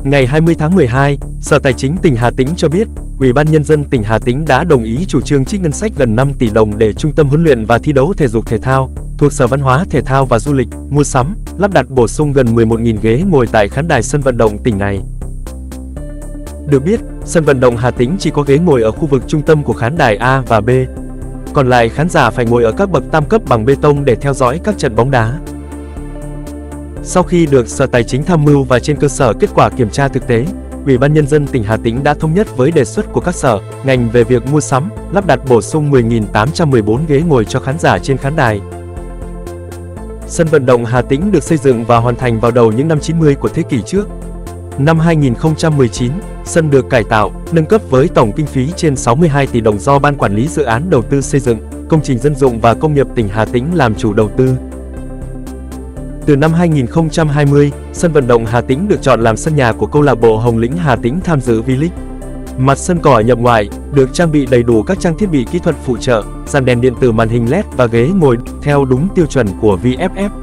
Ngày 20 tháng 12, Sở Tài chính tỉnh Hà Tĩnh cho biết, Ủy ban Nhân dân tỉnh Hà Tĩnh đã đồng ý chủ trương trích ngân sách gần 5 tỷ đồng để Trung tâm huấn luyện và thi đấu thể dục thể thao thuộc Sở Văn hóa Thể thao và Du lịch mua sắm, lắp đặt bổ sung gần 11.000 ghế ngồi tại khán đài sân vận động tỉnh này. Được biết, sân vận động Hà Tĩnh chỉ có ghế ngồi ở khu vực trung tâm của khán đài A và B. Còn lại khán giả phải ngồi ở các bậc tam cấp bằng bê tông để theo dõi các trận bóng đá. Sau khi được Sở Tài chính tham mưu và trên cơ sở kết quả kiểm tra thực tế, Ủy ban Nhân dân tỉnh Hà Tĩnh đã thống nhất với đề xuất của các sở, ngành về việc mua sắm, lắp đặt bổ sung 10.814 ghế ngồi cho khán giả trên khán đài. Sân vận động Hà Tĩnh được xây dựng và hoàn thành vào đầu những năm 90 của thế kỷ trước. Năm 2019, sân được cải tạo, nâng cấp với tổng kinh phí trên 62 tỷ đồng do Ban Quản lý Dự án Đầu tư Xây dựng, Công trình Dân dụng và Công nghiệp tỉnh Hà Tĩnh làm chủ đầu tư. Từ năm 2020, sân vận động Hà Tĩnh được chọn làm sân nhà của câu lạc bộ Hồng Lĩnh Hà Tĩnh tham dự V-League. Mặt sân cỏ nhập ngoại được trang bị đầy đủ các trang thiết bị kỹ thuật phụ trợ, dàn đèn điện tử, màn hình LED và ghế ngồi theo đúng tiêu chuẩn của VFF.